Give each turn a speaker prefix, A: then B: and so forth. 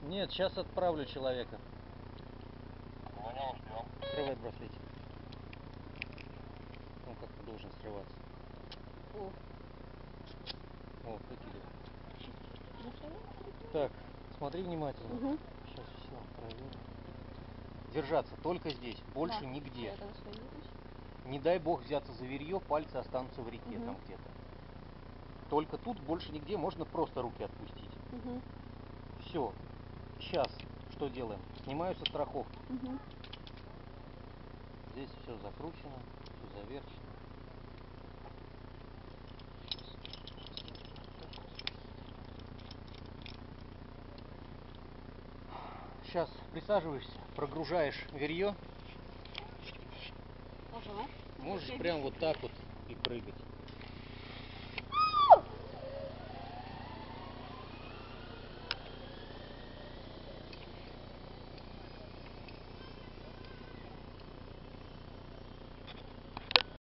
A: Нет, сейчас отправлю человека.
B: Понял, ждем.
A: Открывай браслетик. Он как-то должен срываться. О, прикидывай. Так, смотри внимательно.
C: Угу.
A: Сейчас все проверим. Держаться только здесь, больше нигде. Не дай бог взяться за верье, пальцы останутся в реке там где-то. Только тут больше нигде, можно просто руки отпустить. Все. Сейчас что делаем? Снимаются страховки. Здесь все закручено, все заверчено. Сейчас присаживаешься, прогружаешь верье. Можешь прям вот так вот и прыгать.